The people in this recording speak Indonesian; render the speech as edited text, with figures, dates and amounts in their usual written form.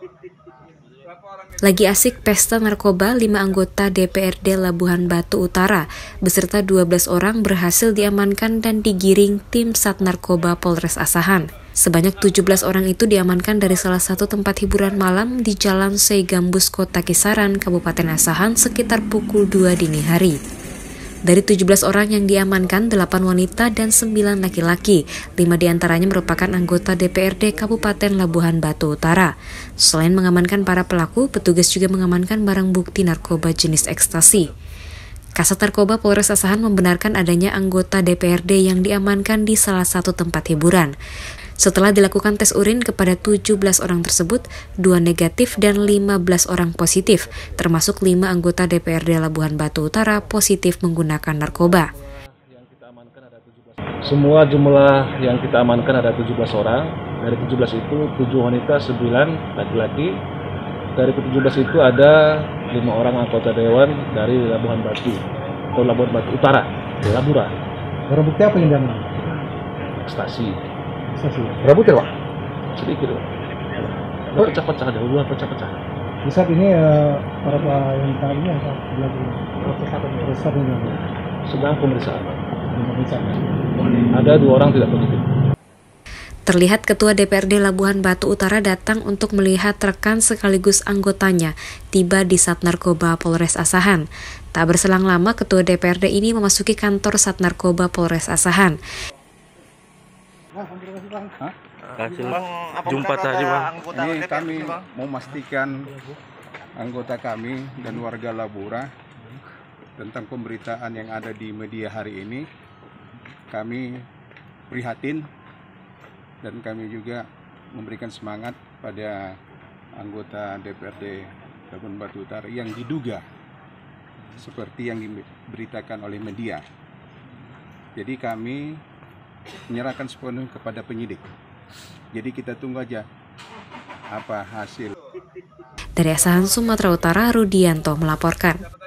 Lagi asik pesta narkoba, 5 anggota DPRD Labuhan Batu Utara beserta 12 orang berhasil diamankan dan digiring tim Sat Narkoba Polres Asahan. Sebanyak 17 orang itu diamankan dari salah satu tempat hiburan malam di Jalan Seigambus, Kota Kisaran, Kabupaten Asahan sekitar pukul 2 dini hari. Dari 17 orang yang diamankan, 8 wanita dan 9 laki-laki. 5 diantaranya merupakan anggota DPRD Kabupaten Labuhan Batu Utara. Selain mengamankan para pelaku, petugas juga mengamankan barang bukti narkoba jenis ekstasi. Kasat Narkoba Polres Asahan membenarkan adanya anggota DPRD yang diamankan di salah satu tempat hiburan. Setelah dilakukan tes urin kepada 17 orang tersebut, 2 negatif dan 15 orang positif, termasuk 5 anggota DPRD Labuhan Batu Utara positif menggunakan narkoba. Semua jumlah yang kita amankan ada 17 orang. Dari 17 itu 7 wanita, 9 laki-laki. Dari 17 itu ada 5 orang anggota dewan dari Labuhan Batu atau Labuhan Batu Utara, Labura. Barang bukti apa yang diamankan? Ekstasi. Berapa bukti, Pak? Sedikit, Pak. Pecah-pecah, ada hubungan pecah-pecah. Di saat ini para yang tadi sedang pemeriksaan. Ada 2 orang tidak positif. Terlihat Ketua DPRD Labuhan Batu Utara datang untuk melihat rekan sekaligus anggotanya tiba di Sat Narkoba Polres Asahan. Tak berselang lama, Ketua DPRD ini memasuki kantor Sat Narkoba Polres Asahan. Jumpa tadi, Bang. Ini kami memastikan anggota kami dan warga Labura tentang pemberitaan yang ada di media hari ini. Kami prihatin dan kami juga memberikan semangat pada anggota DPRD Labuhan Batu Utara yang diduga seperti yang diberitakan oleh media. Jadi kami menyerahkan sepenuhnya kepada penyidik. Jadi kita tunggu aja apa hasil. Dari Asahan, Sumatera Utara, Rudianto melaporkan.